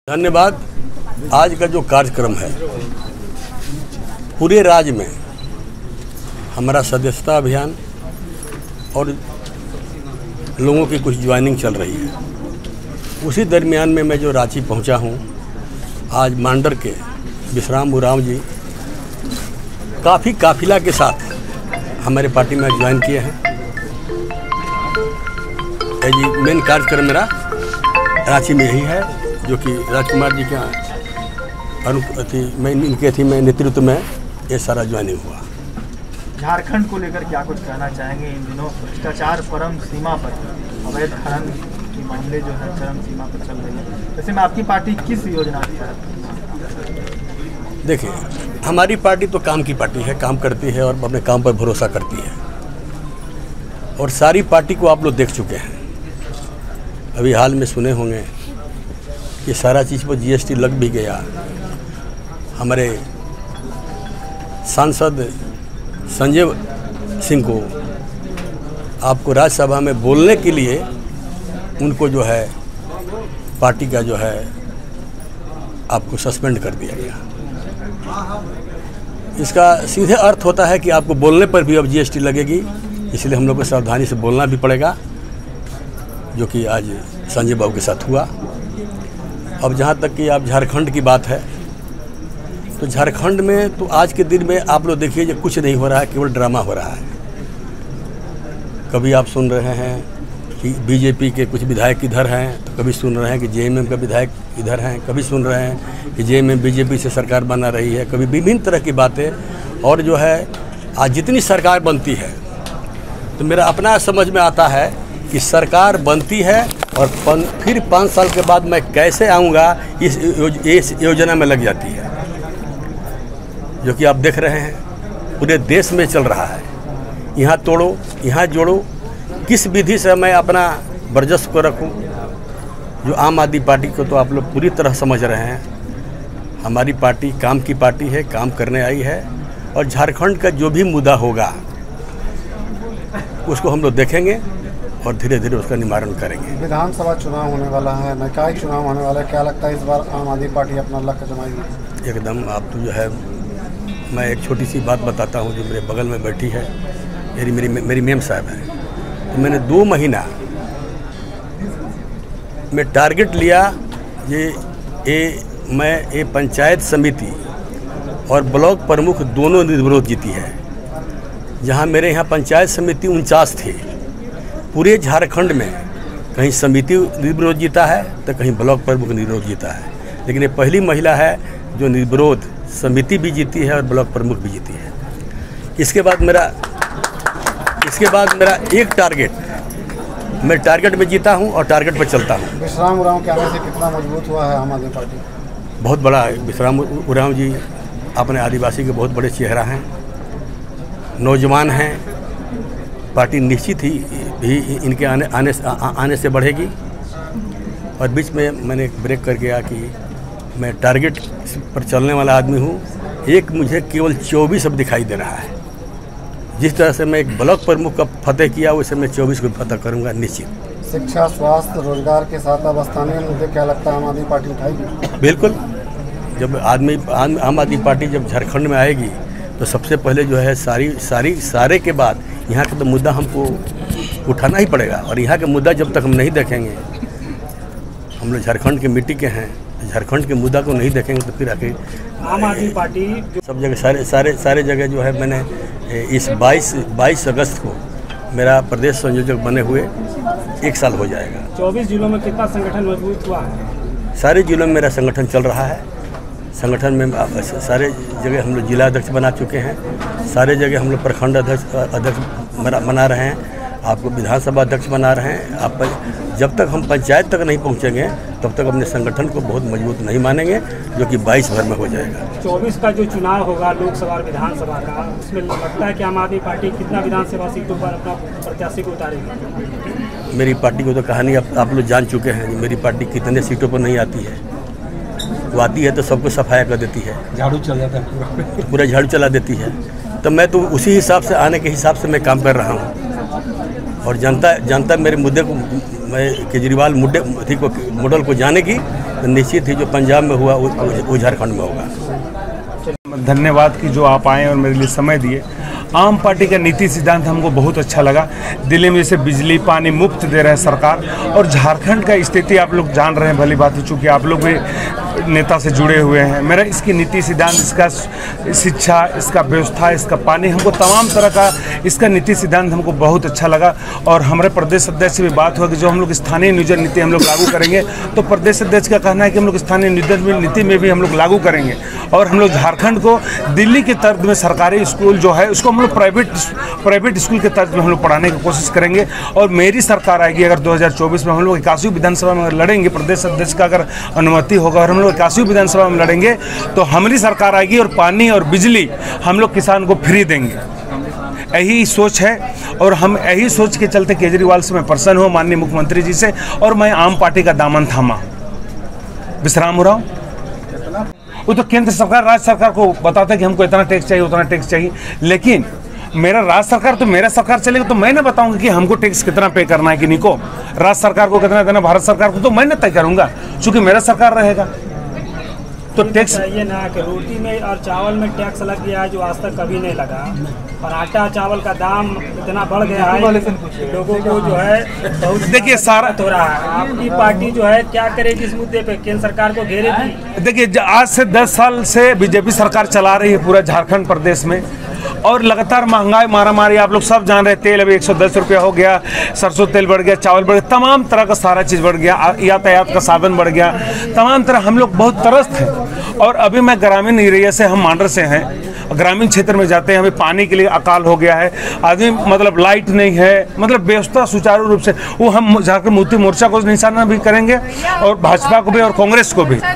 धन्यवाद। आज का जो कार्यक्रम है पूरे राज्य में हमारा सदस्यता अभियान और लोगों की कुछ ज्वाइनिंग चल रही है। उसी दरमियान में मैं जो रांची पहुंचा हूं, आज मांडर के विश्राम उरांव जी काफ़ी काफिला के साथ हमारे पार्टी में ज्वाइन किए हैं। जी मेन कार्यक्रम मेरा रांची में यही है, जो कि राजकुमार जी के मैं नेतृत्व में ये सारा ज्वाइनिंग हुआ। झारखंड को लेकर क्या कुछ कहना चाहेंगे? इन दिनों भ्रष्टाचार परम सीमा पर, अवैध खनन की मामले जो है चरम सीमा पर चल रही है। वैसे में आपकी पार्टी किस योजना देखिए, हमारी पार्टी तो काम की पार्टी है, काम करती है और अपने काम पर भरोसा करती है। और सारी पार्टी को आप लोग देख चुके हैं। अभी हाल में सुने होंगे कि सारा चीज़ पर जीएसटी लग भी गया। हमारे सांसद संजय सिंह को आपको राज्यसभा में बोलने के लिए उनको जो है पार्टी का जो है आपको सस्पेंड कर दिया गया। इसका सीधे अर्थ होता है कि आपको बोलने पर भी अब जीएसटी लगेगी, इसलिए हम लोग को सावधानी से बोलना भी पड़ेगा, जो कि आज संजय बाबू के साथ हुआ। अब जहाँ तक कि आप झारखंड की बात है, तो झारखंड में तो आज के दिन में आप लोग देखिए जो कुछ नहीं हो रहा है, केवल ड्रामा हो रहा है। कभी आप सुन रहे हैं कि बीजेपी के कुछ विधायक इधर हैं, तो कभी सुन रहे हैं कि जेएमएम का विधायक इधर हैं, कभी सुन रहे हैं कि जेएमएम बीजेपी से सरकार बना रही है, कभी विभिन्न तरह की बातें। और जो है आज जितनी सरकार बनती है, तो मेरा अपना समझ में आता है कि सरकार बनती है और फिर 5 साल के बाद मैं कैसे आऊँगा इस योजना में लग जाती है, जो कि आप देख रहे हैं पूरे देश में चल रहा है। यहाँ तोड़ो, यहाँ जोड़ो, किस विधि से मैं अपना वर्चस्व को रखूँ। जो आम आदमी पार्टी को तो आप लोग पूरी तरह समझ रहे हैं। हमारी पार्टी काम की पार्टी है, काम करने आई है, और झारखंड का जो भी मुद्दा होगा उसको हम लोग देखेंगे और धीरे धीरे उसका निवारण करेंगे। विधानसभा चुनाव होने वाला है, निकाय चुनाव होने वाला है, क्या लगता है इस बार आम आदमी पार्टी अपना लक्ष्य जमाएगी? एकदम। आप तो जो है, मैं एक छोटी सी बात बताता हूँ। जो मेरे बगल में बैठी है मेरी मेम साहब है, तो मैंने 2 महीना में टारगेट लिया मैं पंचायत समिति और ब्लॉक प्रमुख दोनों निर्विरोध जीती है। जहाँ मेरे यहाँ पंचायत समिति 49 थी, पूरे झारखंड में कहीं समिति निर्विरोध जीता है तो कहीं ब्लॉक प्रमुख निर्विरोध जीता है। लेकिन ये पहली महिला है जो निर्विरोध समिति भी जीती है और ब्लॉक प्रमुख भी जीती है। इसके बाद मेरा एक टारगेट, मैं टारगेट में जीता हूँ और टारगेट पर चलता हूँ। विश्राम उरांव के आने से कितना मजबूत हुआ है आम आदमी पार्टी? बहुत बड़ा। विश्राम उरांव जी अपने आदिवासी के बहुत बड़े चेहरा हैं, नौजवान हैं। पार्टी निश्चित ही इनके आने से बढ़ेगी। और बीच में मैंने एक ब्रेक कर गया कि मैं टारगेट पर चलने वाला आदमी हूँ। एक मुझे केवल 24 अब दिखाई दे रहा है। जिस तरह से मैं एक ब्लॉक प्रमुख का फतेह किया, वैसे मैं 24 को फतेह करूँगा निश्चित। शिक्षा, स्वास्थ्य, रोजगार के साथ अब स्थानीय मुद्दे क्या लगता है आम आदमी पार्टी उठाएगी? बिल्कुल। जब आम आदमी पार्टी जब झारखंड में आएगी, तो सबसे पहले जो है सारे के बाद यहाँ का तो मुद्दा हमको उठाना ही पड़ेगा। और यहाँ का मुद्दा जब तक हम नहीं देखेंगे, हम लोग झारखंड के मिट्टी के हैं, झारखंड के मुद्दा को नहीं देखेंगे तो फिर आके आम आदमी पार्टी सब जगह सारे जगह जो है, मैंने इस 22 अगस्त को मेरा प्रदेश संयोजक बने हुए 1 साल हो जाएगा। 24 जिलों में कितना संगठन मजबूत हुआ है? सारे जिलों में मेरा संगठन चल रहा है। संगठन में सारे जगह हम लोग जिला अध्यक्ष बना चुके हैं, सारे जगह हम लोग प्रखंड अध्यक्ष बना रहे हैं, आपको विधानसभा अध्यक्ष बना रहे हैं। आप जब तक हम पंचायत तक नहीं पहुंचेंगे तब तक अपने संगठन को बहुत मजबूत नहीं मानेंगे, जो कि 22 भर में हो जाएगा। 24 का जो चुनाव होगा लोकसभा और विधानसभा का, उसमें लगता है कि आम आदमी पार्टी कितना विधानसभा सीटों पर अपना प्रत्याशी को उतारेगी? मेरी पार्टी को तो कहानी आप लोग जान चुके हैं। मेरी पार्टी कितने सीटों पर नहीं आती है। वो आती है तो सबको सफाया कर देती है, झाड़ू चल जाता है, पूरा झाड़ू चला देती है। तो मैं तो उसी हिसाब से, आने के हिसाब से मैं काम कर रहा हूँ। और जनता मेरे मुद्दे को, मैं केजरीवाल मॉडल को जानेगी, तो निश्चित ही जो पंजाब में हुआ वो झारखंड में होगा। धन्यवाद कि जो आप आए और मेरे लिए समय दिए। आम पार्टी का नीति सिद्धांत हमको बहुत अच्छा लगा। दिल्ली में जैसे बिजली पानी मुफ्त दे रहे हैं सरकार, और झारखंड का स्थिति आप लोग जान रहे हैं भली बात है, चूँकि आप लोग भी नेता से जुड़े हुए हैं। मेरा इसकी नीति सिद्धांत, इसका शिक्षा, इसका व्यवस्था, इसका पानी, हमको तमाम तरह का इसका नीति सिद्धांत हमको बहुत अच्छा लगा। और हमारे प्रदेश अध्यक्ष से भी बात हुआ कि जो हम लोग स्थानीय नियोजन नीति हम लोग लागू करेंगे, तो प्रदेश अध्यक्ष का कहना है कि हम लोग स्थानीय नियोजन नीति में भी हम लोग लागू करेंगे, और हम लोग झारखंड को दिल्ली के तर्ज में सरकारी स्कूल जो है उसको हम लोग प्राइवेट स्कूल के तर्ज में हम लोग पढ़ाने की कोशिश करेंगे। और मेरी सरकार आएगी अगर 2024 में, हम लोग 81 विधानसभा में लड़ेंगे, प्रदेश अध्यक्ष का अगर अनुमति होगा और हम लोग 81 विधानसभा में लड़ेंगे, तो हमारी सरकार आएगी और पानी और बिजली हम लोग किसान को फ्री देंगे। यही सोच है, और हम यही सोच के चलते केजरीवाल से मैं प्रसन्न हूँ, माननीय मुख्यमंत्री जी से, और मैं आम पार्टी का दामन थामा विश्राम उरांव। वो तो केंद्र सरकार राज्य सरकार को बताता है कि हमको इतना टैक्स चाहिए, उतना टैक्स चाहिए, लेकिन मेरा राज्य सरकार तो मेरा सरकार चलेगा तो मैं ना बताऊंगा कि हमको टैक्स कितना पे करना है कि नहीं को, राज्य सरकार को कितना देना, भारत सरकार को तो मैं ना तय करूंगा, क्योंकि मेरा सरकार रहेगा। तो टैक्स ये ना कि रोटी में और चावल में टैक्स लग गया है जो आज तक कभी नहीं लगा, और आटा चावल का दाम इतना बढ़ गया है, लोगों को जो है बहुत देखिए सारा हो रहा है। आपकी पार्टी जो है क्या करेगी इस मुद्दे पे, केंद्र सरकार को घेरेगी? देखिए आज से 10 साल से बीजेपी सरकार चला रही है पूरा झारखंड प्रदेश में, और लगातार महंगाई मारामारी आप लोग सब जान रहे हैं। तेल अभी 110 रुपया हो गया, सरसों तेल बढ़ गया, चावल बढ़ गया, तमाम तरह का सारा चीज़ बढ़ गया, यातायात का साधन बढ़ गया, तमाम तरह हम लोग बहुत त्रस्त हैं। और अभी मैं ग्रामीण एरिया से, हम मांडर से हैं, ग्रामीण क्षेत्र में जाते हैं, हमें पानी के लिए अकाल हो गया है, आदमी मतलब लाइट नहीं है, मतलब व्यवस्था सुचारू रूप से, वो हम झारखंड मुक्ति मोर्चा को निशाना भी करेंगे, और भाजपा को भी और कांग्रेस को भी।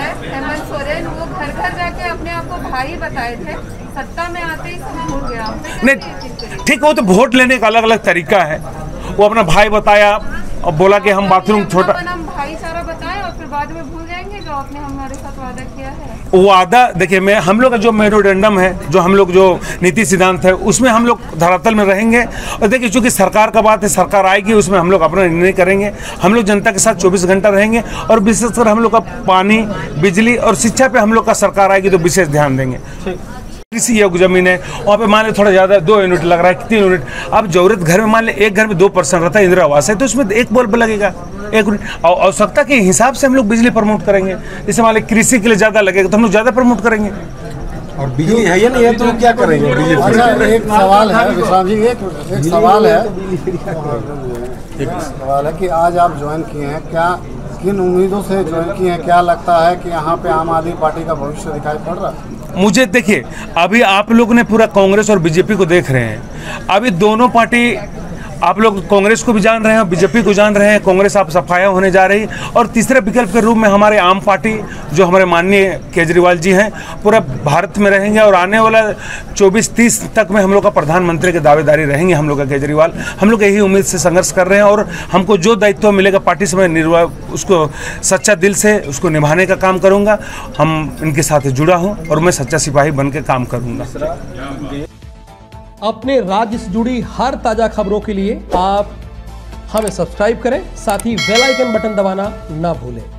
भाई बताए थे, सत्ता में आते ही सब भूल गया। नहीं ठीक, वो तो वोट लेने का अलग अलग तरीका है। वो अपना भाई बताया और बोला कि हम बाथरूम छोटा, भाईचारा बताया और फिर बाद में भूल जाएंगे जो आपने हमारे साथ वादा किया है। वादा देखिए, हम लोग का जो मेमोरेंडम है, जो हम लोग जो नीति सिद्धांत है, उसमें हम लोग धरातल में रहेंगे। और देखिए चूंकि सरकार का बात है, सरकार आएगी उसमें हम लोग अपना निर्णय करेंगे। हम लोग जनता के साथ 24 घंटा रहेंगे, और विशेषकर हम लोग का पानी, बिजली और शिक्षा पे हम लोग का सरकार आएगी तो विशेष ध्यान देंगे। कृषि योग्य जमीन है, वहाँ पे मान लो थोड़ा ज़्यादा 2 यूनिट लग रहा है, 3 यूनिट। अब जरूरत घर में मान ले एक घर में 2 पर्सन रहता है, इंदिरा आवास है, तो उसमें 1 बल्ब लगेगा, 1 यूनिट। और आवश्यकता के हिसाब से हम लोग बिजली प्रमोट करेंगे। जैसे मान लो कृषि के लिए ज़्यादा लगेगा तो हम लोग ज़्यादा प्रमोट करेंगे। और बिजली है या नहीं है तो क्या करेंगे? अच्छा, एक सवाल है विश्राम जी, एक सवाल है कि आज आप ज्वाइन किए हैं, क्या किन उम्मीदों से ज्वाइन किए हैं? क्या लगता है कि यहाँ पे आम आदमी पार्टी का भविष्य दिखाई पड़ रहा है? मुझे देखिए, अभी आप लोग ने पूरा कांग्रेस और बीजेपी को देख रहे हैं। अभी दोनों पार्टी, आप लोग कांग्रेस को भी जान रहे हैं, बीजेपी को जान रहे हैं। कांग्रेस आप सफाया होने जा रही, और तीसरे विकल्प के रूप में हमारे आम पार्टी, जो हमारे माननीय केजरीवाल जी हैं, पूरा भारत में रहेंगे। और आने वाला 24-30 तक में हम लोग का प्रधानमंत्री की दावेदारी रहेंगे हम लोग का केजरीवाल। हम लोग यही उम्मीद से संघर्ष कर रहे हैं, और हमको जो दायित्व मिलेगा पार्टी से मैं उसको सच्चा दिल से उसको निभाने का काम करूँगा। हम इनके साथ जुड़ा हूँ और मैं सच्चा सिपाही बन के काम करूँगा। अपने राज्य से जुड़ी हर ताजा खबरों के लिए आप हमें सब्सक्राइब करें, साथ ही बेल आइकन बटन दबाना ना भूलें।